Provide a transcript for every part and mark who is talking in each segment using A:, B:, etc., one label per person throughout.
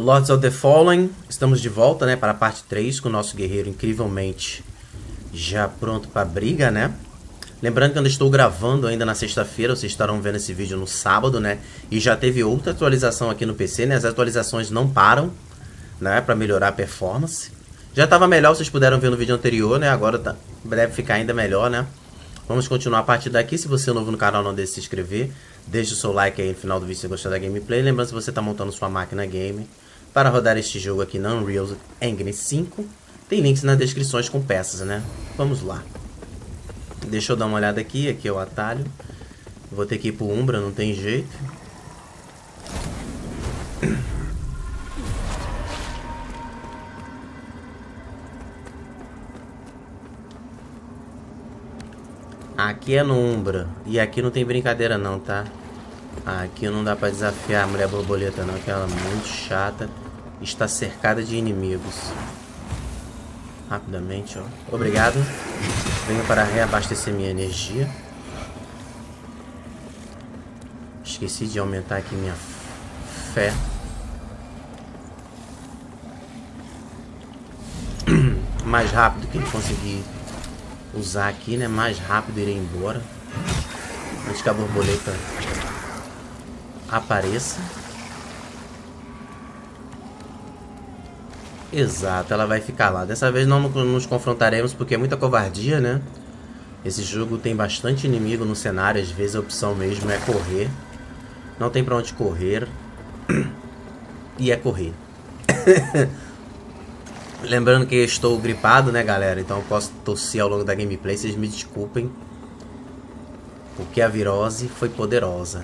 A: Lords of the Fallen, estamos de volta, né, para a parte 3 com o nosso guerreiro incrivelmente já pronto para briga, né? Lembrando que eu estou gravando ainda na sexta-feira, vocês estarão vendo esse vídeo no sábado, né? E já teve outra atualização aqui no PC, né? As atualizações não param, né, para melhorar a performance. Já estava melhor, vocês puderam ver no vídeo anterior, né? Agora deve ficar ainda melhor, né? Vamos continuar a partir daqui. Se você é novo no canal, não deixe de se inscrever. Deixe o seu like aí no final do vídeo se você gostar da gameplay. Lembrando, se você está montando sua máquina game para rodar este jogo aqui na Unreal Engine 5, tem links nas descrições com peças, né? Vamos lá. Deixa eu dar uma olhada aqui. Aqui é o atalho. Vou ter que ir pro Umbra, não tem jeito. Aqui é no Umbra. E aqui não tem brincadeira não, tá? Aqui não dá pra desafiar a mulher borboleta não, que ela é muito chata. Está cercada de inimigos. Rapidamente, ó. Obrigado. Venho para reabastecer minha energia. Esqueci de aumentar aqui minha fé. Mais rápido que ele conseguir usar aqui, né? Mais rápido irei embora antes que a borboleta apareça. Exato, ela vai ficar lá. Dessa vez não nos confrontaremos porque é muita covardia, né? Esse jogo tem bastante inimigo no cenário. Às vezes a opção mesmo é correr. Não tem pra onde correr. E é correr. Lembrando que eu estou gripado, né, galera? Então eu posso tossir ao longo da gameplay. Vocês me desculpem. Porque a virose foi poderosa.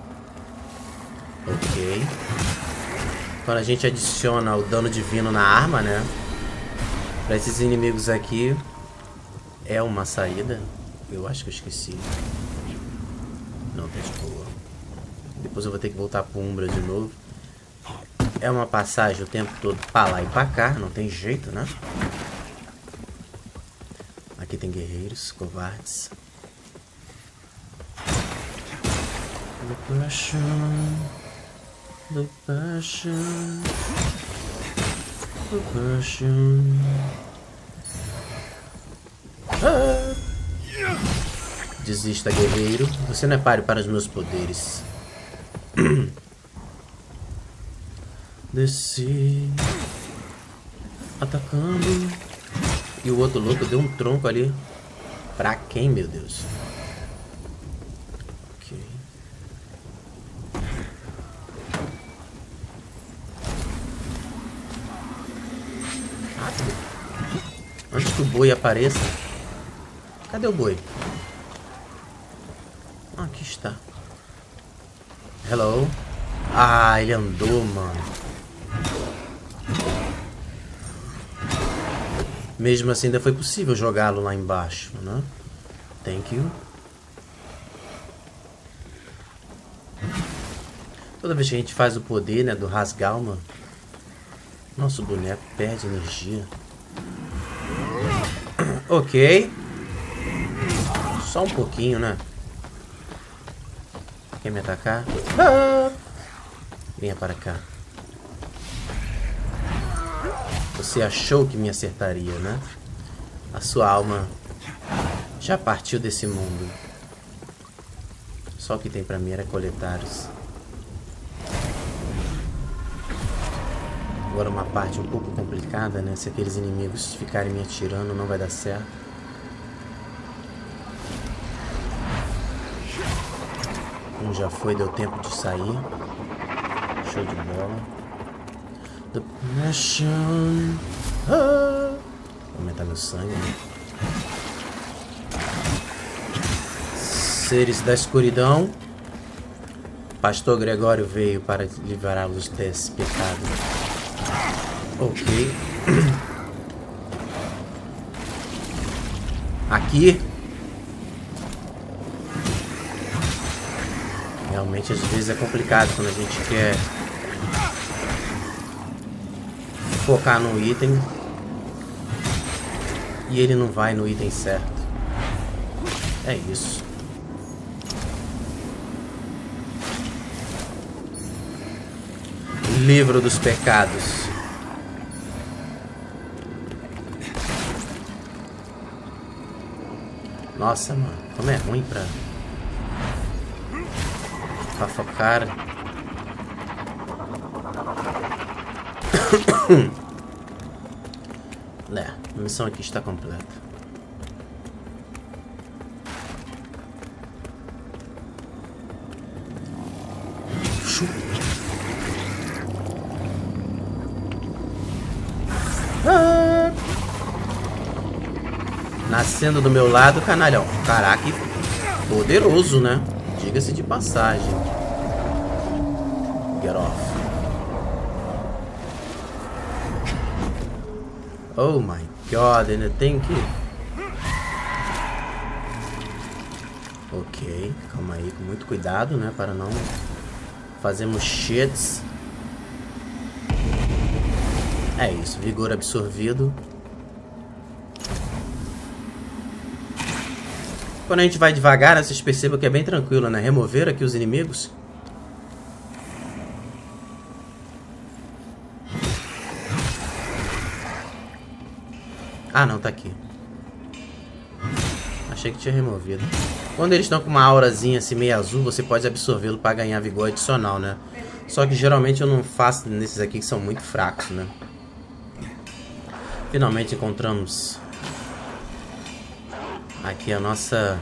A: Ok. Quando a gente adiciona o dano divino na arma, né? Pra esses inimigos aqui é uma saída. Eu acho que eu esqueci. Não, tá de boa. Depois eu vou ter que voltar pro Umbra de novo. É uma passagem o tempo todo pra lá e pra cá. Não tem jeito, né? Aqui tem guerreiros, covardes. The passion. Desista, guerreiro. Você não é páreo para os meus poderes. Desci. Atacando. E o outro louco deu um tronco ali. Pra quem, meu Deus? Antes que o boi apareça. Cadê o boi? Aqui está. Hello. Ah, ele andou, mano. Mesmo assim ainda foi possível jogá-lo lá embaixo, né? Thank you. Toda vez que a gente faz o poder, né, do Rasgalma, nosso boneco perde energia. Ok. Só um pouquinho, né? Quer me atacar? Ah! Venha para cá. Você achou que me acertaria, né? A sua alma já partiu desse mundo. Só o que tem pra mim era coletários. Agora uma parte um pouco complicada, né? Se aqueles inimigos ficarem me atirando, não vai dar certo. Um já foi, deu tempo de sair. Show de bola. The passion. Ah! Vou aumentar meu sangue. Seres da escuridão. Pastor Gregório veio para livrá-los desse pecado. Ok. Aqui. Realmente às vezes é complicado quando a gente quer focar no item e ele não vai no item certo. É isso. Livro dos pecados. Nossa, mano. Como é ruim pra focar. A missão aqui está completa. Nascendo do meu lado, canalhão. Caraca, poderoso, né? Diga-se de passagem. Get off. Oh my god, ainda tem que... Ok, calma aí, com muito cuidado, né? Para não fazermos shits. É isso, vigor absorvido. Quando a gente vai devagar, vocês percebam que é bem tranquilo, né? Remover aqui os inimigos. Ah, não, tá aqui. Achei que tinha removido. Quando eles estão com uma aurazinha assim meio azul, você pode absorvê-lo para ganhar vigor adicional, né? Só que geralmente eu não faço nesses aqui que são muito fracos, né? Finalmente encontramos aqui a nossa...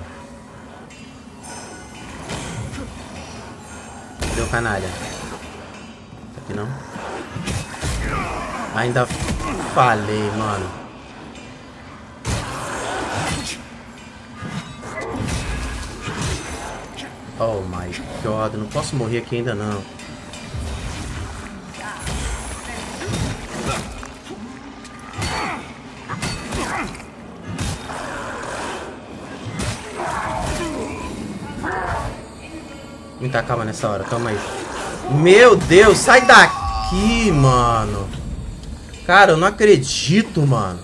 A: Cadê o canalha? Tá aqui não? Ainda falei, mano. Oh my god, não posso morrer aqui ainda não. Muita calma nessa hora, calma aí. Meu Deus, sai daqui, mano. Cara, eu não acredito, mano.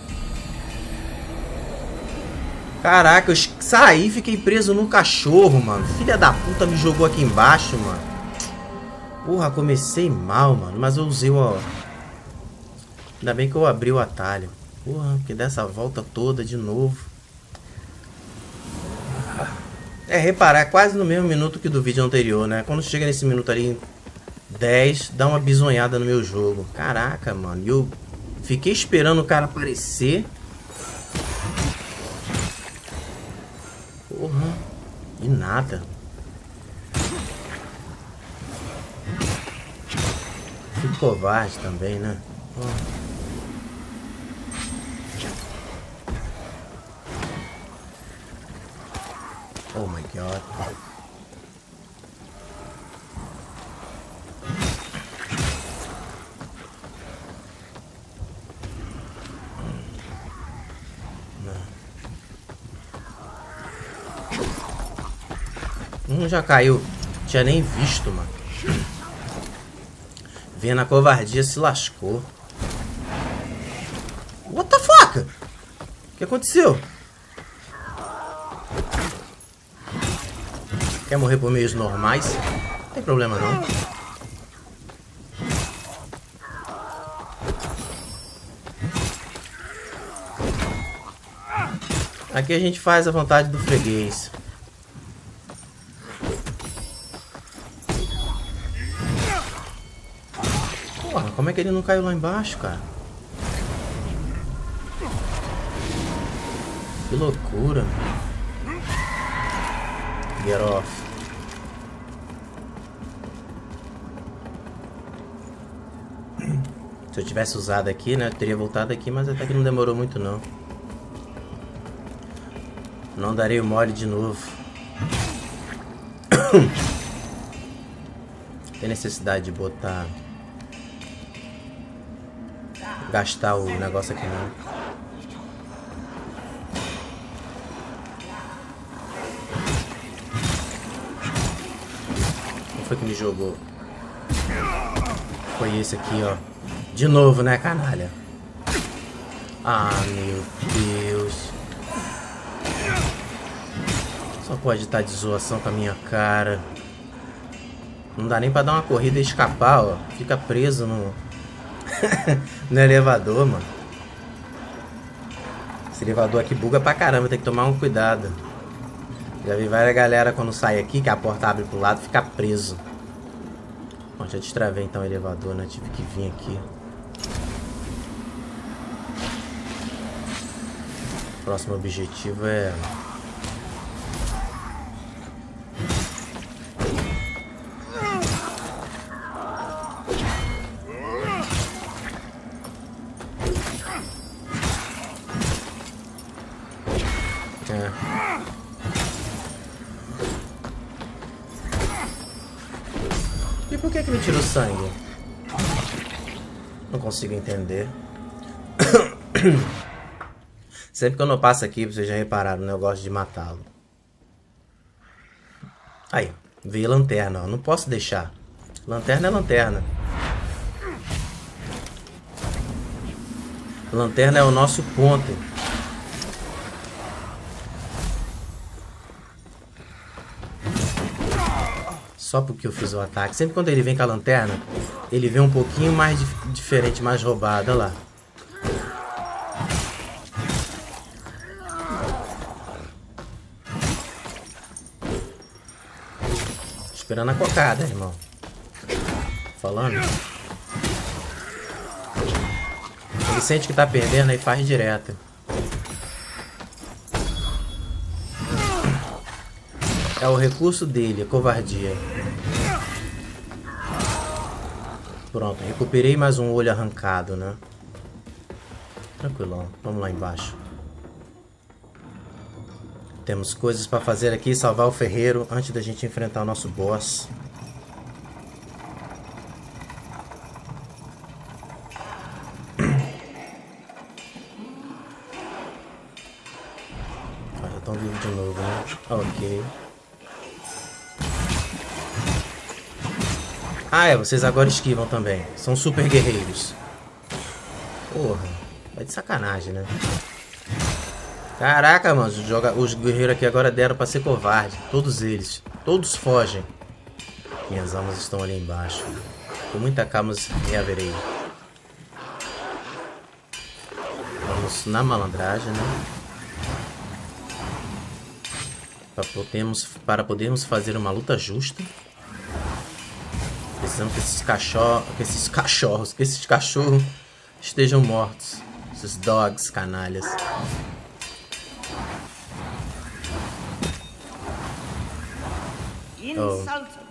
A: Caraca, eu saí e fiquei preso num cachorro, mano. Filha da puta me jogou aqui embaixo, mano. Porra, comecei mal, mano. Mas eu usei o... Ainda bem que eu abri o atalho. Porra, porque dessa volta toda de novo. É, reparar, é quase no mesmo minuto que do vídeo anterior, né? Quando chega nesse minuto ali, 10, dá uma bisonhada no meu jogo. Caraca, mano. Eu fiquei esperando o cara aparecer. Porra. E nada. Fui covarde também, né? Porra. Oh my god. Já caiu. Tinha nem visto, mano. Vendo a covardia se lascou. What the fuck? O que aconteceu? Quer morrer por meios normais? Não tem problema não. Aqui a gente faz a vontade do freguês. Porra, como é que ele não caiu lá embaixo, cara? Que loucura. Get off. Se eu tivesse usado aqui, né, eu teria voltado aqui, mas até que não demorou muito não. Não darei o mole de novo. Tem necessidade de botar... gastar o negócio aqui não. Foi que me jogou. Foi esse aqui, ó. De novo, né, canalha? Ah, meu Deus. Só pode estar de zoação com a minha cara. Não dá nem pra dar uma corrida e escapar, ó. Fica preso no... no elevador, mano. Esse elevador aqui buga pra caramba, tem que tomar um cuidado. Já vi várias galera quando sai aqui, que a porta abre pro lado, fica preso. Bom, já destravei então o elevador, né? Tive que vir aqui. O próximo objetivo é... E por que me tirou sangue? Não consigo entender. Sempre que eu não passo aqui, vocês já repararam, né? Eu gosto de matá-lo. Aí, veio lanterna, ó. Não posso deixar. Lanterna é lanterna. Lanterna é o nosso ponto. Só porque eu fiz o ataque. Sempre quando ele vem com a lanterna, ele vem um pouquinho mais diferente, mais roubado. Olha lá. Esperando a cocada, irmão. Falando. Ele sente que tá perdendo e faz direto. É o recurso dele, a covardia. Pronto, recuperei mais um olho arrancado, né? Tranquilão, vamos lá embaixo. Temos coisas pra fazer aqui, salvar o ferreiro antes da gente enfrentar o nosso boss. Já estão vivos de novo, né? Ok. Ah, é, vocês agora esquivam também. São super guerreiros. Porra, é de sacanagem, né? Caraca, mano, os guerreiros aqui agora deram pra ser covarde. Todos eles. Todos fogem. Minhas almas estão ali embaixo. Com muita calma reaverei. Vamos na malandragem, né? Para podermos fazer uma luta justa. Precisamos que esses cachorros estejam mortos. Esses dogs canalhas. Oh.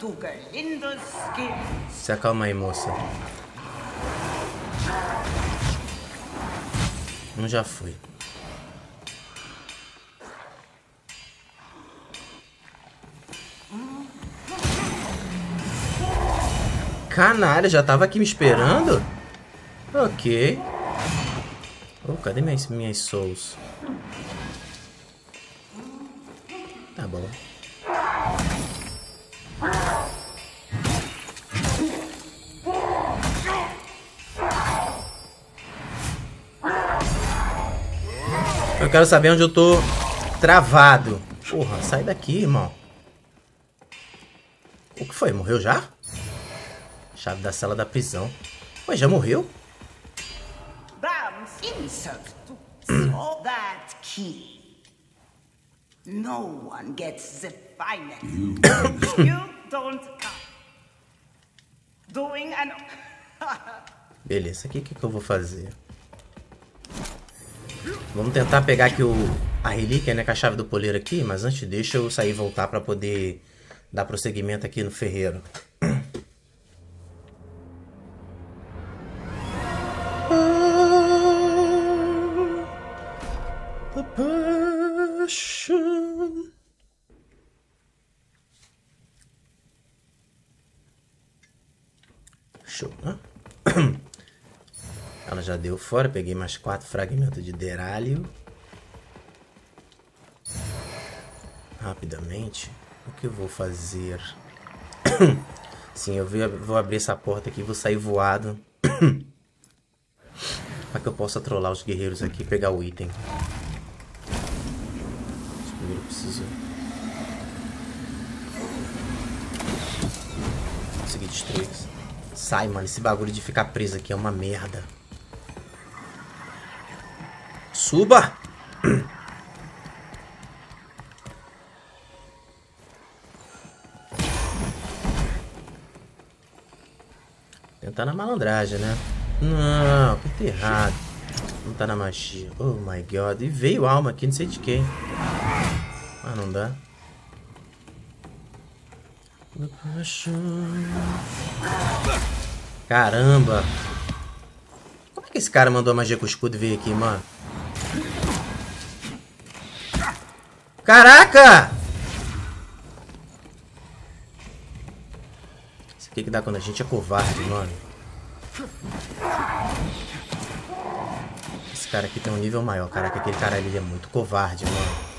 A: Se acalma aí, moça. Já fui. Canalha, já tava aqui me esperando? Ok. Oh, cadê minhas souls? Tá bom. Eu quero saber onde eu tô travado. Porra, sai daqui, irmão. O que foi? Morreu já? Chave da cela da prisão. Ué, já morreu?
B: No one gets the finest. You don't come. Doing an...
A: Beleza, o que eu vou fazer? Vamos tentar pegar aqui a relíquia, né, com a chave do poleiro aqui, mas antes deixa eu sair e voltar para poder dar prosseguimento aqui no ferreiro. Show, né? Ela já deu fora, peguei mais 4 fragmentos de derálio. Rapidamente, o que eu vou fazer? Sim, eu vou abrir essa porta aqui, vou sair voado. Para que eu possa trollar os guerreiros aqui e pegar o item. Primeiro eu preciso... Consegui destruir isso. Sai, mano. Esse bagulho de ficar preso aqui é uma merda. Suba! Tentar na malandragem, né? Não, apertei errado. Não tá na magia. Oh my god. E veio alma aqui, não sei de quem. Ah, não dá. Caramba. Como é que esse cara mandou a magia com o escudo e veio aqui, mano? Caraca! Isso aqui que dá quando a gente é covarde, mano. Esse cara aqui tem um nível maior. Caraca, aquele cara ali é muito covarde, mano.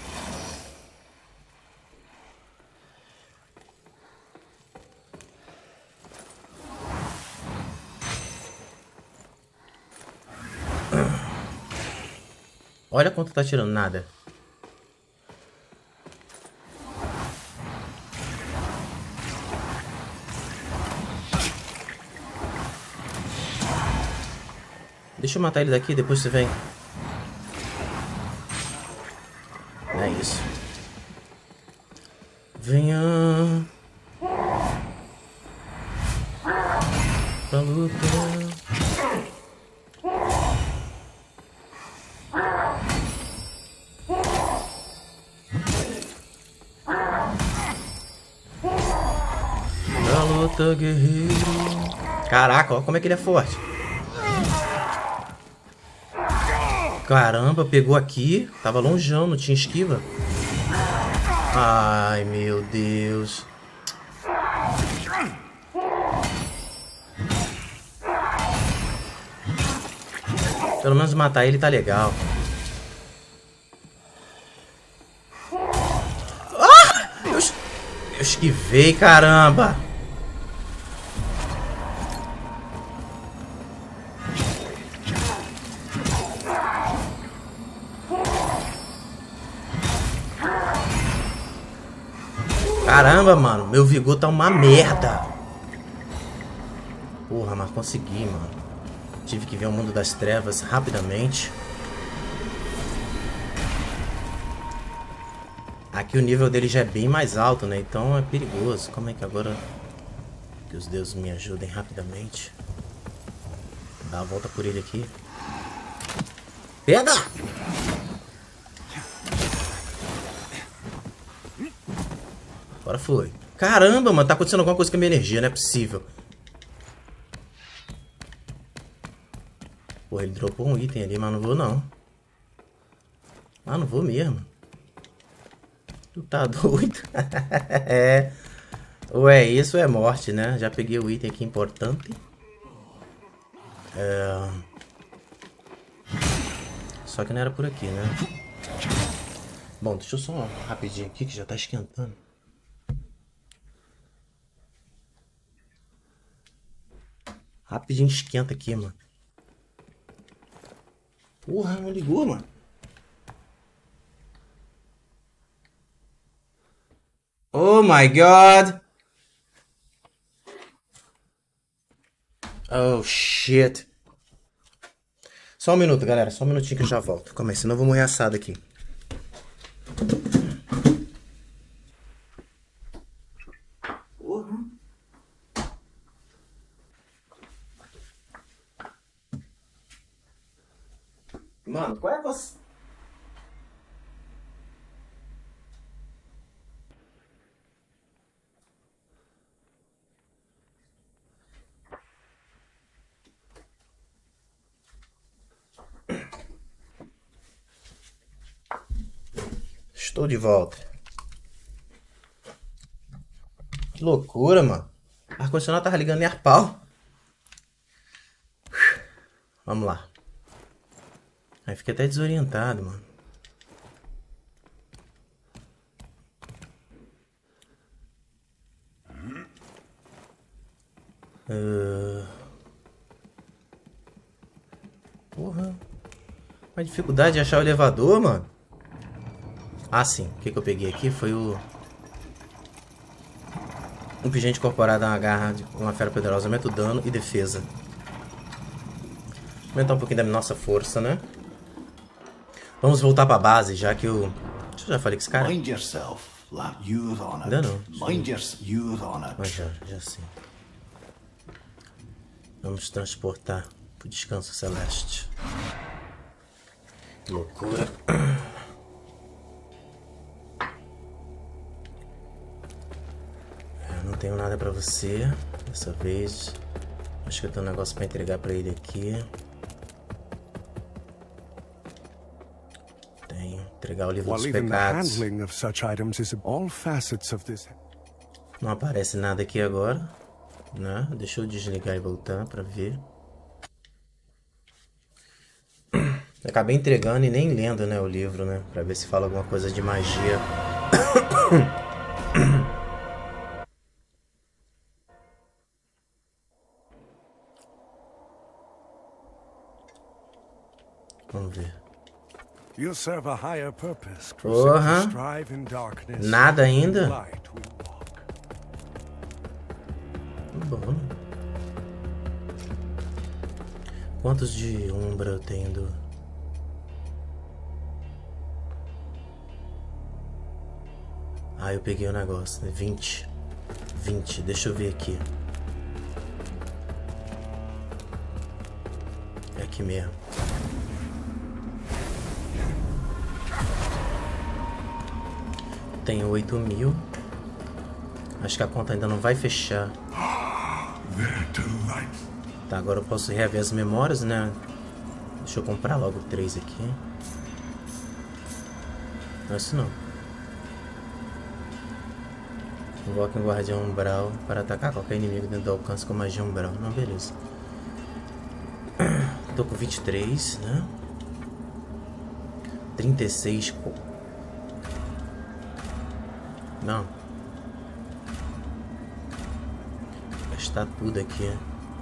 A: Olha quanto tá tirando, nada. Deixa eu matar ele daqui, depois você vem. É isso. Venha pra luta. Pra luta, guerreiro. Caraca, ó como é que ele é forte. Caramba, pegou aqui. Tava longeão, não tinha esquiva. Ai, meu Deus. Pelo menos matar ele tá legal. Ah! Eu esquivei, caramba. Caramba, mano. Meu vigor tá uma merda. Porra, mas consegui, mano. Tive que ver o mundo das trevas rapidamente. Aqui o nível dele já é bem mais alto, né? Então é perigoso. Como é que agora... Que os deuses me ajudem rapidamente. Dá uma volta por ele aqui. Pega! Agora foi. Caramba, mano. Tá acontecendo alguma coisa com a minha energia. Não é possível. Pô, ele dropou um item ali, mas não vou não. Ah, não vou mesmo. Tu tá doido? É. Ou é isso ou é morte, né? Já peguei o item aqui importante. Só que não era por aqui, né? Bom, deixa eu só rapidinho aqui que já tá esquentando. Rapidinho esquenta aqui, mano. Porra, não ligou, mano. Oh my god. Oh shit. Só um minuto, galera. Só um minutinho que eu já volto. Calma aí, senão eu vou morrer assado aqui. Porra. Mano, qual é você? Estou de volta. Que loucura, mano. O ar-condicionado tava ligando nem a pau. Vamos lá. Aí fiquei até desorientado, mano. Porra. Uma dificuldade de achar o elevador, mano. Ah, sim. O que eu peguei aqui foi o... Um pingente corporal dá uma garra de uma fera poderosa. Aumenta o dano e defesa. Aumentar um pouquinho da nossa força, né? Vamos voltar pra base, já que eu... Eu já falei com esse cara.
C: Mind yourself, lad. You're on it.
A: Ainda não.
C: Mind you're on it.
A: Mas já sim. Vamos transportar pro descanso celeste. Que loucura. Eu não tenho nada pra você dessa vez. Acho que eu tenho um negócio pra entregar pra ele aqui. Tenho. Entregar o livro dos pecados. Não aparece nada aqui agora, né? Deixa eu desligar e voltar pra ver. Eu acabei entregando e nem lendo, né, o livro, né? Pra ver se fala alguma coisa de magia. Vamos ver. Porra. Nada ainda? Bom. Quantos de Umbra eu tenho do... Ah, eu peguei o negócio, né? 20. 20, deixa eu ver aqui. É aqui mesmo. Tenho 8.000. Acho que a conta ainda não vai fechar. Tá, agora eu posso reaver as memórias, né? Deixa eu comprar logo 3 aqui. Não é isso não. Invoque um guardião umbral para atacar qualquer inimigo dentro do alcance com magia umbral. Não, beleza. Tô com 23, né? 36. Não. Vou gastar tudo aqui.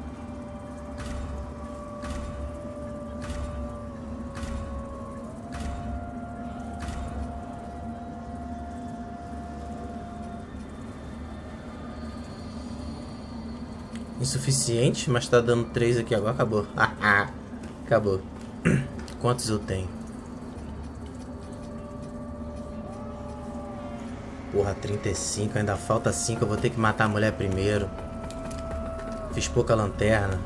A: Insuficiente, mas tá dando 3 aqui agora. Acabou. Acabou. Quantos eu tenho? Porra, 35. Ainda falta 5. Eu vou ter que matar a mulher primeiro. Fiz pouca lanterna.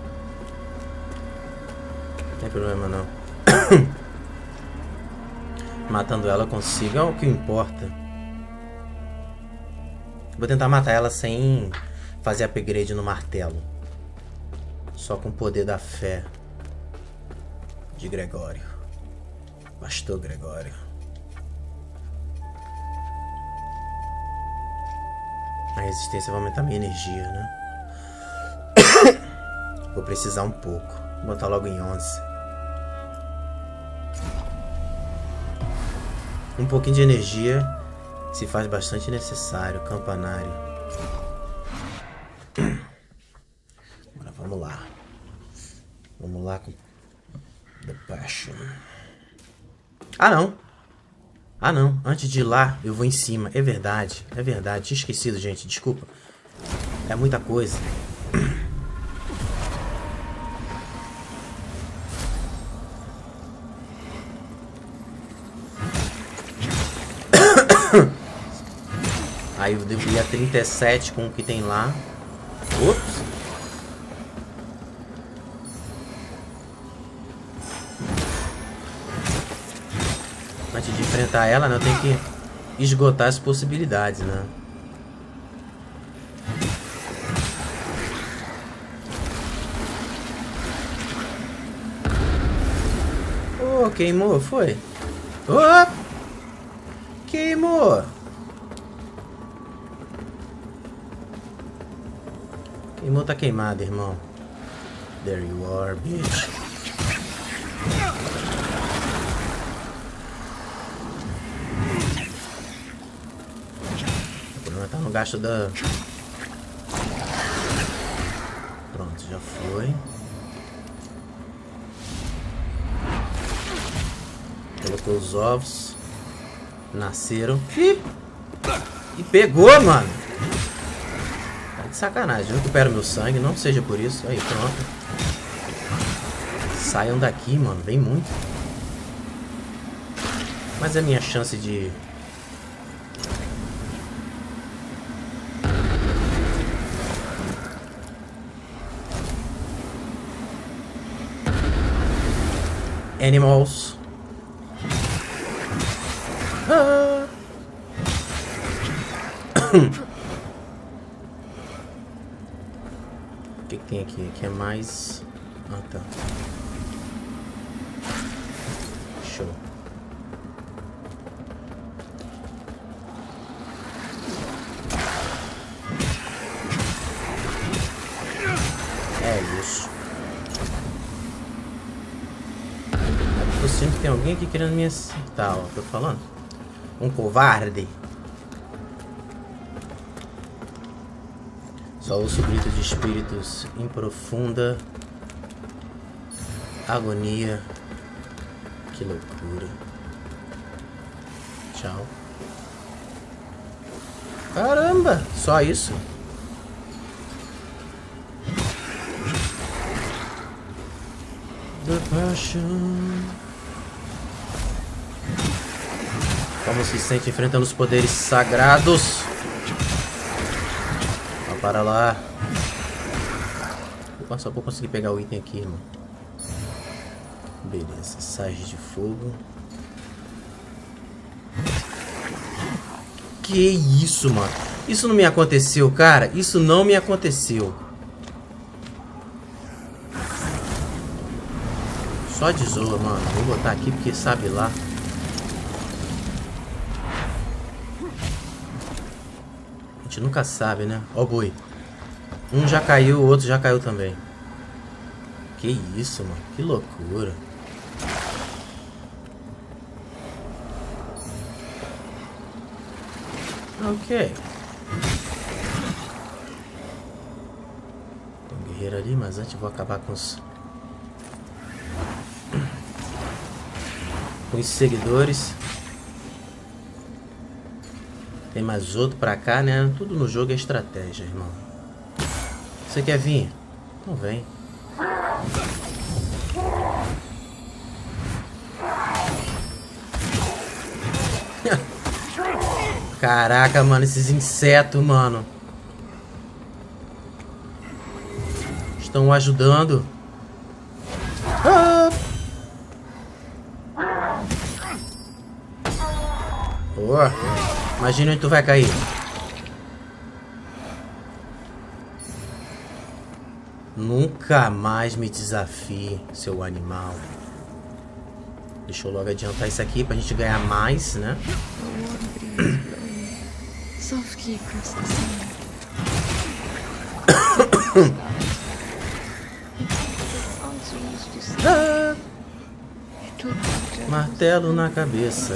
A: Não tem problema não. Matando ela eu consigo. É o que importa. Vou tentar matar ela sem... fazer upgrade no martelo. Só com o poder da fé de Gregório. Pastor Gregório. A resistência vai aumentar minha energia, né? Vou precisar um pouco. Vou botar logo em 11. Um pouquinho de energia se faz bastante necessário. Campanário. Agora vamos lá. Vamos lá com The Passion. Ah não. Ah não, antes de ir lá eu vou em cima. É verdade, é verdade. Tinha esquecido, gente, desculpa. É muita coisa. Aí eu devo ir a 37 com o que tem lá. Ops. Antes de enfrentar ela, né, eu tenho que esgotar as possibilidades, né? Oh, queimou, foi? Oh! Queimou! Queimou, tá queimado, irmão. There you are, bitch. O problema tá no gasto da... Pronto, já foi. Colocou os ovos. Nasceram. E pegou, mano. sacanagem. Eu recupero meu sangue, não seja por isso. Aí, pronto. Saiam daqui, mano. Vem muito. Mas é minha chance de... Animals. Ah. O que tem aqui? Aqui é mais... Ah, tá. Show. É isso. Eu sinto que tem alguém aqui querendo me acertar, ó. Tô falando. Um covarde. Só ouço o grito de espíritos em profunda agonia. Que loucura. Tchau. Caramba, só isso? The Passion. Como se sente enfrentando os poderes sagrados? Ó, para lá. Só vou conseguir pegar o item aqui, irmão. Beleza, sais de fogo. Que isso, mano? Isso não me aconteceu, cara. Isso não me aconteceu. Só de zoa, mano. Vou botar aqui porque sabe lá. A gente nunca sabe, né? Ó o boi. Um já caiu, o outro já caiu também. Que isso, mano. Que loucura. Ok. Tem um guerreiro ali, mas antes eu vou acabar com os seguidores. Tem mais outro pra cá, né? Tudo no jogo é estratégia, irmão. Você quer vir? Então vem. Caraca, mano, esses insetos, mano. Estão ajudando. Ah! Boa. Imagina onde tu vai cair. Nunca mais me desafie, seu animal. Deixa eu logo adiantar isso aqui pra gente ganhar mais, né?
D: Softly across the sand.
A: Ah! Martelo na cabeça.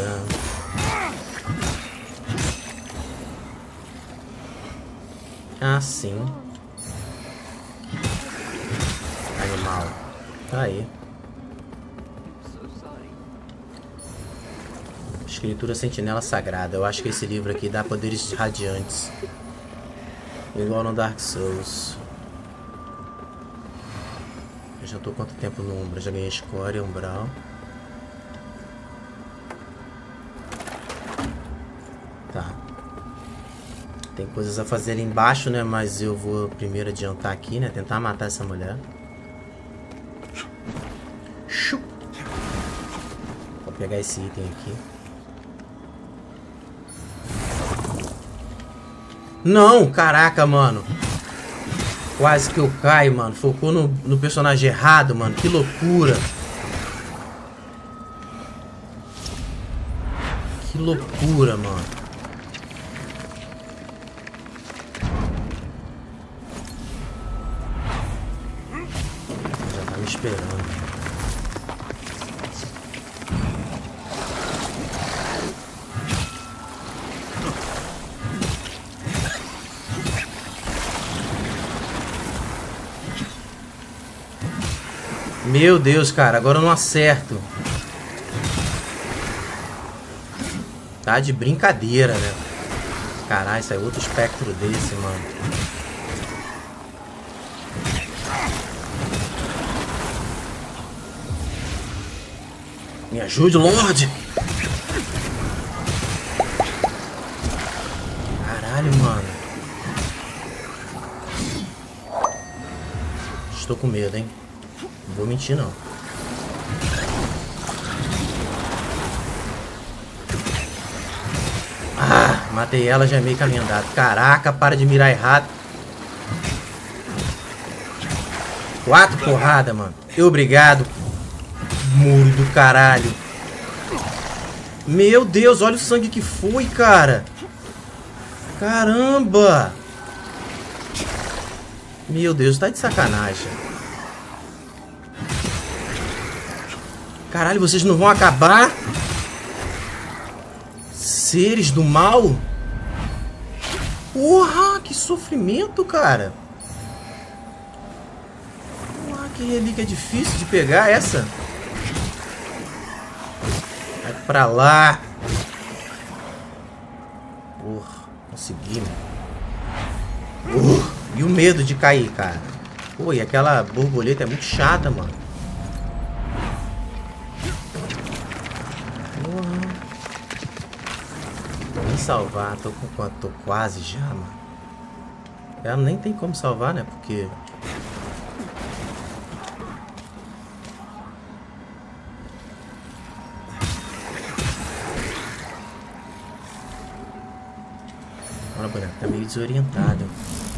A: Assim. Animal. Tá aí. Escritura Sentinela Sagrada. Eu acho que esse livro aqui dá poderes radiantes. Igual no Dark Souls. Eu já tô quanto tempo no Umbra? Já ganhei escória, umbral. Tá. Tem coisas a fazer ali embaixo, né? Mas eu vou primeiro adiantar aqui, né? Tentar matar essa mulher. Vou pegar esse item aqui. Não, caraca, mano. Quase que eu caio, mano. Focou no personagem errado, mano. Que loucura. Que loucura, mano. Já tá me esperando. Meu Deus, cara, agora eu não acerto. Tá de brincadeira, né? Caralho, saiu outro espectro desse, mano. Me ajude, Lorde! Caralho, mano. Estou com medo, hein? Não vou mentir, não. Ah, matei ela, já é meio caminho andado. Caraca, para de mirar errado. 4 porradas, mano. Obrigado. Muro do caralho. Meu Deus, olha o sangue que foi, cara. Caramba. Meu Deus, tá de sacanagem. Caralho, vocês não vão acabar? Seres do mal? Porra, que sofrimento, cara. Porra, que relíquia difícil de pegar essa. Vai pra lá. Porra, consegui, mano. E o medo de cair, cara. Pô, e aquela borboleta é muito chata, mano. Porra. Vou me salvar. Tô com quanto? Tô quase já, mano. Ela nem tem como salvar, né? Porque... Olha, boneco, tá meio desorientado.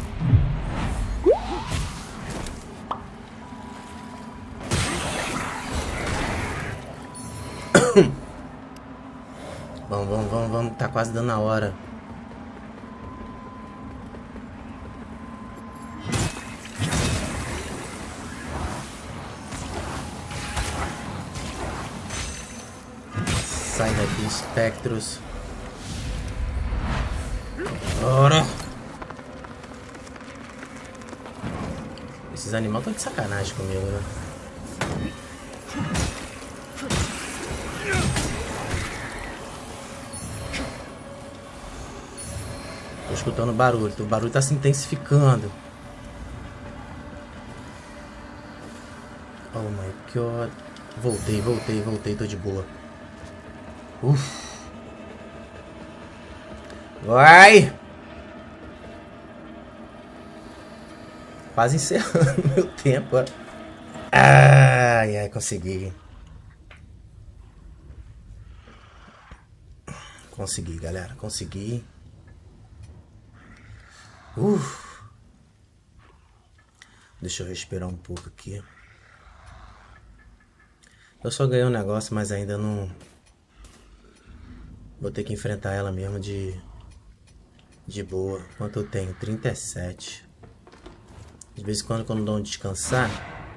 A: Vamos, tá quase dando a hora. Sai daqui, espectros. Ora! Esses animais estão de sacanagem comigo, né? Tô escutando barulho. O barulho tá se intensificando. Oh my god. Voltei. Tô de boa. Uff. Vai! Quase encerrando meu tempo. Ai, consegui. Consegui, galera. Consegui. Deixa eu respirar um pouco aqui. Eu só ganhei um negócio, mas ainda não... Vou ter que enfrentar ela mesmo de boa. Quanto eu tenho? 37. De vez em quando dou um descansar,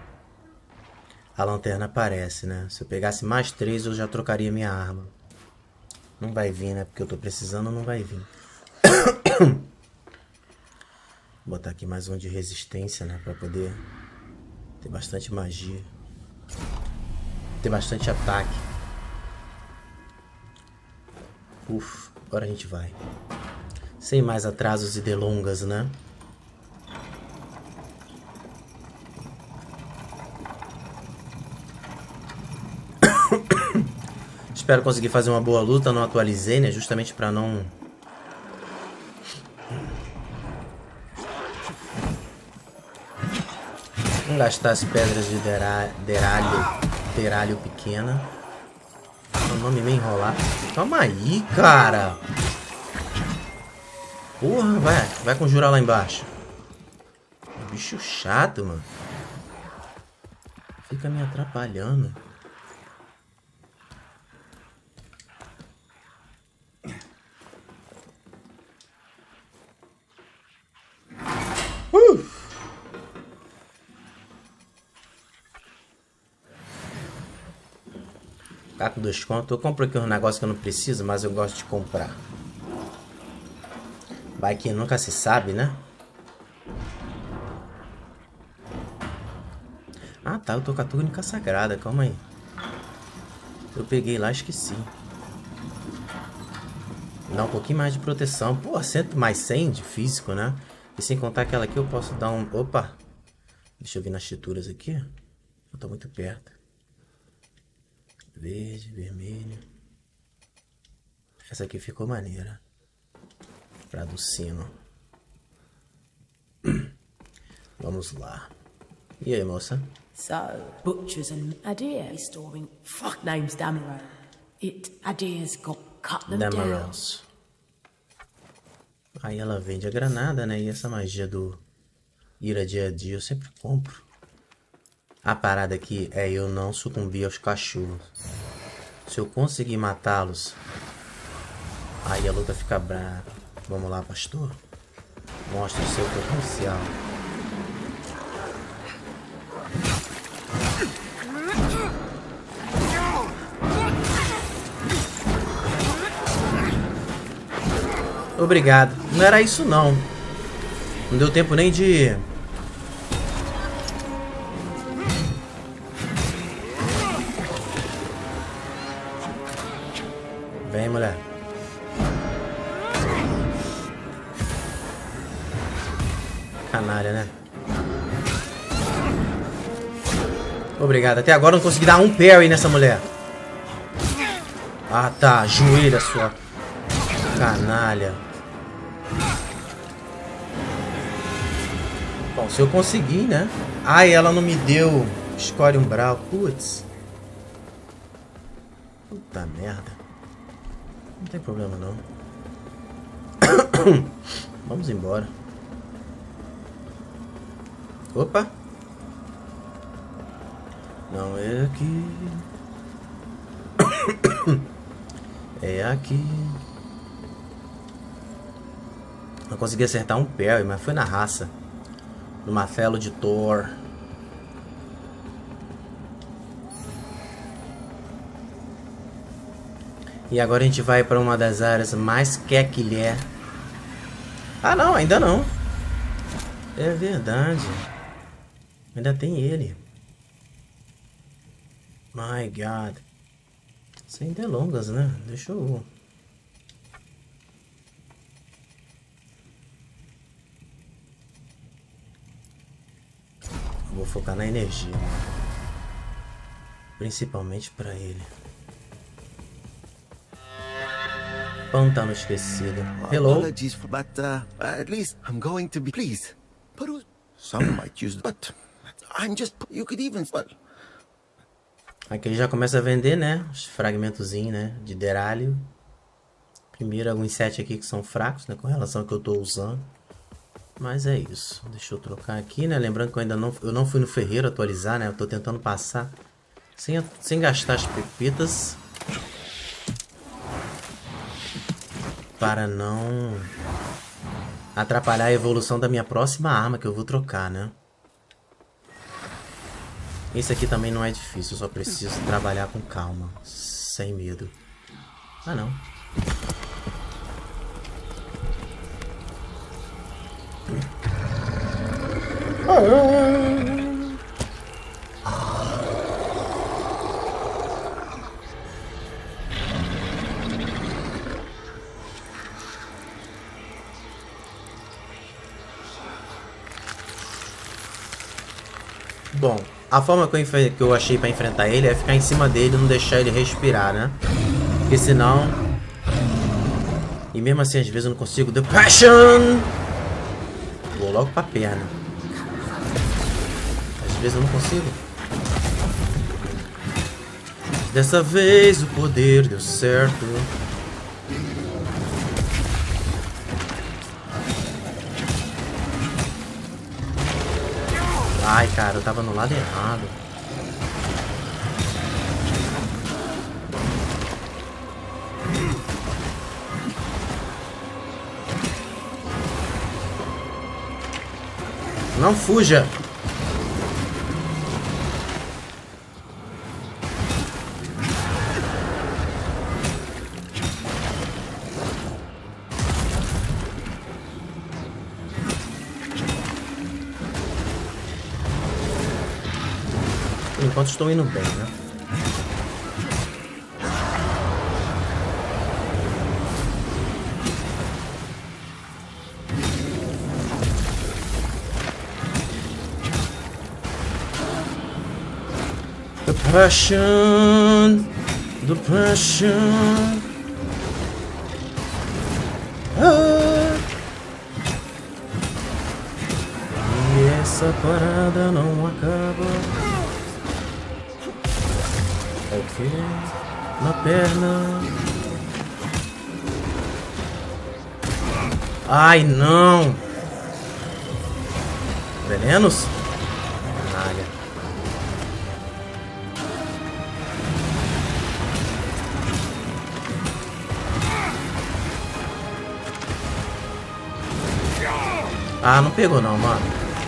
A: a lanterna aparece, né? Se eu pegasse mais 3, eu já trocaria minha arma. Não vai vir, né? Porque eu tô precisando, não vai vir. Vou botar aqui mais um de resistência, né? Pra poder ter bastante magia. Ter bastante ataque. Agora a gente vai. Sem mais atrasos e delongas, né? Espero conseguir fazer uma boa luta. Não atualizei, né? Justamente pra não... Não gastar as pedras de deralho pequena. O nome meio enrolar. Calma aí, cara. Porra, vai conjurar lá embaixo. Bicho chato, mano. Fica me atrapalhando. Tá com 2 contos. Eu compro aqui um negócio que eu não preciso, mas eu gosto de comprar. Vai que nunca se sabe, né? Ah, tá. Eu tô com a túnica sagrada. Calma aí. Eu peguei lá e esqueci. Dá um pouquinho mais de proteção. Pô, mais 100 de físico, né? E sem contar aquela aqui eu posso dar um... Opa! Deixa eu ver nas tituras aqui. Eu tô muito perto. Verde, vermelho. Essa aqui ficou maneira. Pra do sino. Vamos lá. E aí, moça?
E: So, butchers and Adair storing fuck names Damarel. Adair's got cut them
A: Damarels. Aí ela vende a granada, né? E essa magia do ira dia a dia eu sempre compro. A parada aqui é eu não sucumbir aos cachorros. Se eu conseguir matá-los, aí a luta fica brava. Vamos lá, pastor. Mostre o seu potencial. Obrigado. Não era isso não. Não deu tempo nem de... Vem, mulher. Canalha, né? Obrigado. Até agora eu não consegui dar um parry nessa mulher. Ah, tá. Joelha, sua canalha. Bom, se eu conseguir, né? Ai, ela não me deu escolhe umbral. Putz. Puta merda. Não tem problema, não. Vamos embora. Opa. Não é aqui. É aqui. Não consegui acertar um parry, mas foi na raça. No martelo de Thor. E agora a gente vai para uma das áreas mais quequilhé. Ah, não, ainda não. É verdade. Ainda tem ele. My God. Sem delongas, né? Deixa eu... Vou focar na energia. Principalmente para ele. Pântano esquecido. Hello.
C: Apologies, but at least I'm going to be pleased. But some might use, but I'm just. You could even.
A: Aqui ele já começa a vender, né? Os fragmentozinhos, né? De Deralio. Primeiro alguns sets aqui que são fracos, né? Com relação ao que eu tô usando. Mas é isso. Deixa eu trocar aqui, né? Lembrando que eu ainda não fui no ferreiro atualizar, né? Eu tô tentando passar sem gastar as pepitas. Para não atrapalhar a evolução da minha próxima arma que eu vou trocar, né? Esse aqui também não é difícil, eu só preciso trabalhar com calma, sem medo. Ah, não. Bom, a forma que eu achei pra enfrentar ele é ficar em cima dele e não deixar ele respirar, né? Porque senão... E mesmo assim, às vezes eu não consigo... The Passion! Vou logo pra perna. Às vezes eu não consigo. Dessa vez o poder deu certo. Ai, cara, eu tava no lado errado. Não fuja! Enquanto estou indo bem, né? The Passion! The passion. Ah. E essa parada não acaba. Ok. Na perna. Ai, não. Venenos? Canalha. Ah, não pegou não, mano.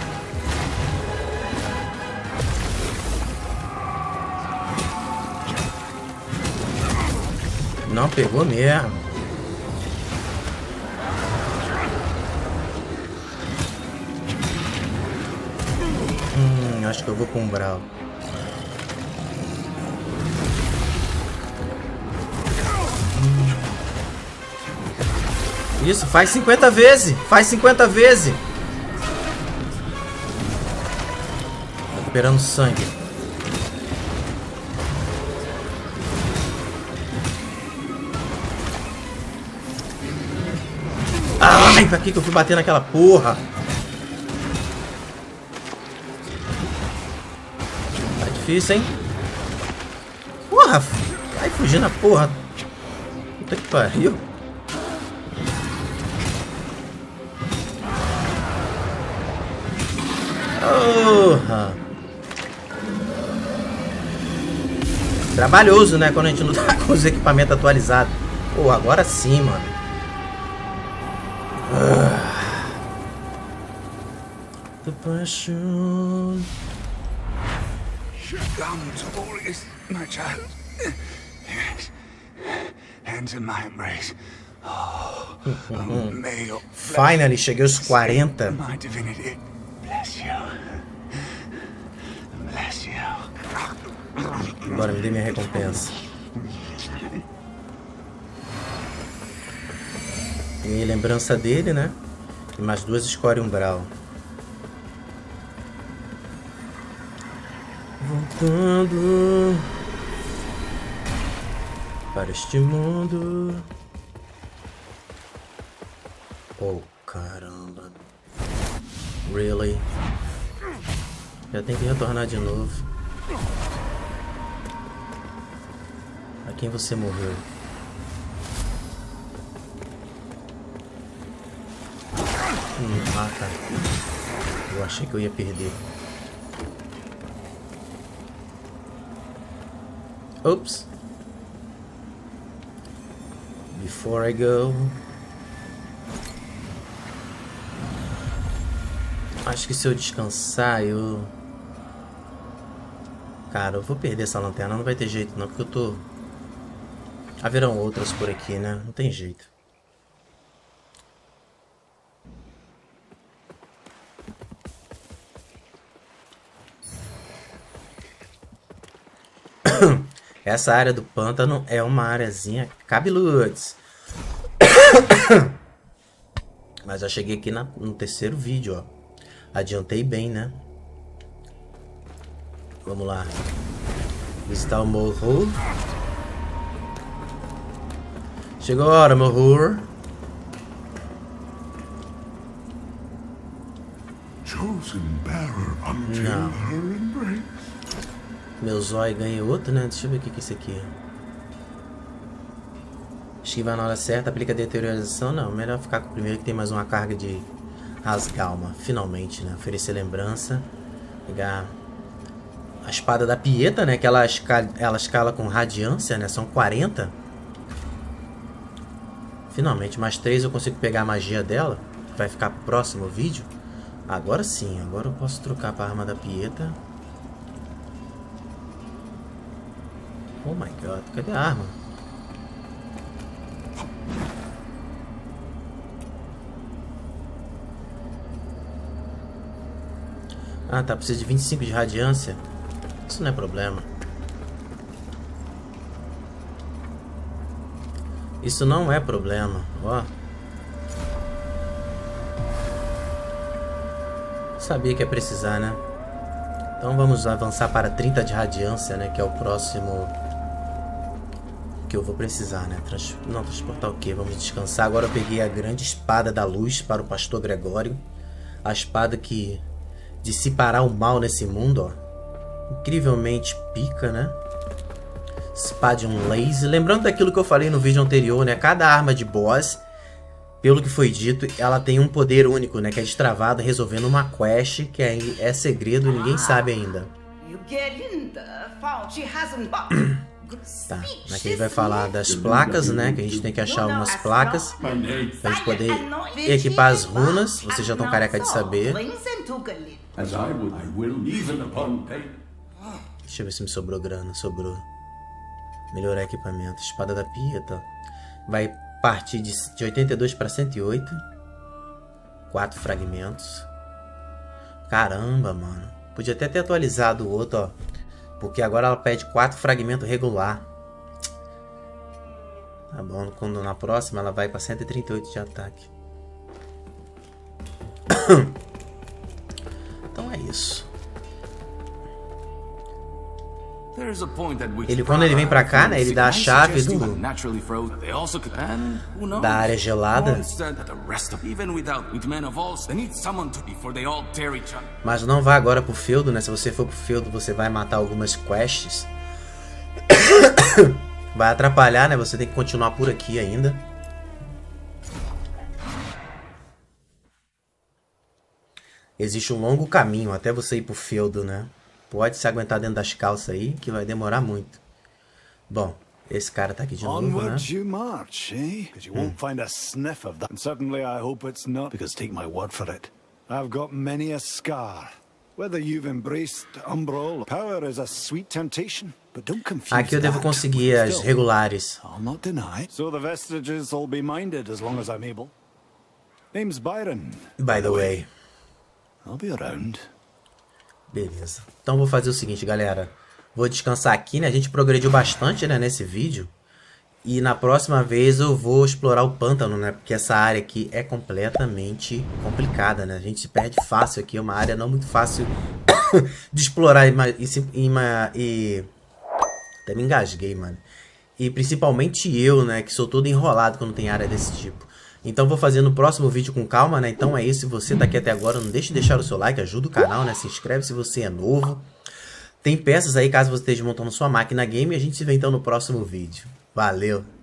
A: Não pegou mesmo. Acho que eu vou com o Brawl. Isso, faz 50 vezes. Faz 50 vezes. Recuperando sangue. Ai, pra que eu fui bater naquela porra? Tá difícil, hein? Porra! Vai fugindo a porra. Puta que pariu. Porra! Trabalhoso, né? Quando a gente não tá com os equipamentos atualizados. Pô, agora sim, mano. The passion.
F: Come to all this, my child. Yes. Hands in my embrace. Oh, may your
A: Finally, cheguei aos 40.
F: my divinity bless you. Bless you.
A: Agora me dê minha recompensa. E lembrança dele, né? E mais 2 score umbral. Voltando para este mundo. Oh, caramba. Really? Já tem que retornar de novo. A quem você morreu? Ah, tá. Eu achei que eu ia perder. Oops. Before I go. Acho que se eu descansar, eu... Cara, eu vou perder essa lanterna. Não vai ter jeito não, porque eu tô... Haverão outras por aqui, né? Não tem jeito. Essa área do pântano é uma areazinha cabeludes. Mas já cheguei aqui no terceiro vídeo, ó. Adiantei bem, né? Vamos lá. Visitar o morro. Chegou a hora, morro. Não. Meu zóio ganha outro, né? Deixa eu ver o que é isso aqui. Esquivar na hora certa, aplica deterioração. Não, melhor ficar com o primeiro que tem mais uma carga de rasgalma. Finalmente, né? Oferecer lembrança. Pegar a espada da Pieta, né? Que ela escala com radiância, né? São 40. Finalmente, mais 3 eu consigo pegar a magia dela. Vai ficar pro próximo vídeo. Agora sim, agora eu posso trocar para a arma da Pieta. Oh my god, cadê a arma? Ah, tá, precisa de 25 de radiância. Isso não é problema. Isso não é problema, ó. Sabia que ia precisar, né? Então vamos avançar para 30 de radiância, né? Que é o próximo porque eu vou precisar, né? Não, transportar o quê? Vamos descansar. Agora eu peguei a grande espada da luz para o pastor Gregório. A espada que dissipará o mal nesse mundo, ó. Incrivelmente pica, né? Spadium Laser. Lembrando daquilo que eu falei no vídeo anterior, né? Cada arma de boss, pelo que foi dito, ela tem um poder único, né? Que é destravado resolvendo uma quest que é segredo e ninguém sabe ainda. Tá, aqui ele vai falar das placas, né? Que a gente tem que achar algumas placas pra gente poder equipar as runas. Vocês já estão careca de saber. Deixa eu ver se me sobrou grana. Sobrou. Melhorar equipamento. Espada da Pieta. Vai partir de 82 para 108. 4 fragmentos. Caramba, mano. Podia até ter atualizado o outro, ó. Porque agora ela pede 4 fragmentos regular. Tá bom, quando na próxima ela vai para 138 de ataque. Então é isso. Ele, quando ele vem pra cá, né, ele dá a chave da área gelada. Mas não vá agora pro feudo, né? Se você for pro feudo, você vai matar algumas quests. Vai atrapalhar, né? Você tem que continuar por aqui ainda. Existe um longo caminho até você ir pro feudo, né? Pode se aguentar dentro das calças aí, que vai demorar muito. Bom, esse cara tá aqui de novo, né?
G: Onward you march, eh? Because you won't find a sniff of that. And certainly I hope it's not, because take my word for it, I've got many a scar. Whether you've embraced Umbral, power is a sweet temptation, but don't confuse that.
A: Aqui eu devo conseguir as regulares.
G: I'll not deny. So the vestiges will be minded as long as I'm able. Name's Byron.
A: By the way.
G: I'll be around.
A: Beleza. Então vou fazer o seguinte, galera. Vou descansar aqui, né? A gente progrediu bastante, né, nesse vídeo. E na próxima vez eu vou explorar o pântano, né? Porque essa área aqui é completamente complicada, né? A gente se perde fácil aqui. É uma área não muito fácil de explorar. E até me engasguei, mano. E principalmente eu, né? Que sou todo enrolado quando tem área desse tipo. Então vou fazer no próximo vídeo com calma, né? Então é isso. Se você tá aqui até agora, não deixe de deixar o seu like, ajuda o canal, né? Se inscreve se você é novo. Tem peças aí caso você esteja montando sua máquina game. E a gente se vê então no próximo vídeo. Valeu!